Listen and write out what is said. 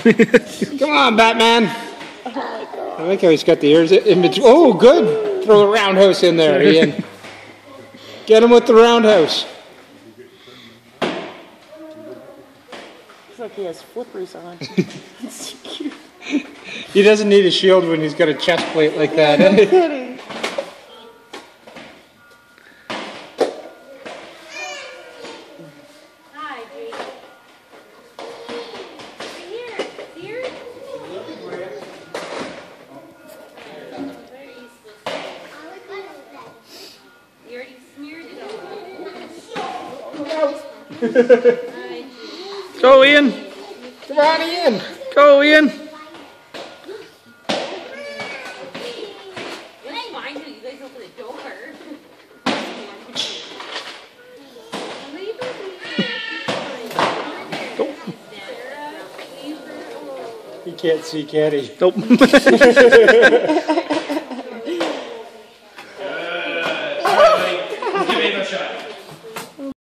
Come on, Batman. I like how he's got the ears in between. Oh, good. Throw a roundhouse in there, Ian. Get him with the roundhouse. Looks like he has flippers on. It's cute. He doesn't need a shield when he's got a chest plate like that. No kidding. Hi, Jake. Here. Here. Where are you supposed to go? You already smeared it all. Hi, Jake. Go, Ian. Come on, Ian. Go, Ian. It's fine till you guys open the door. He can't see, can he? Nope.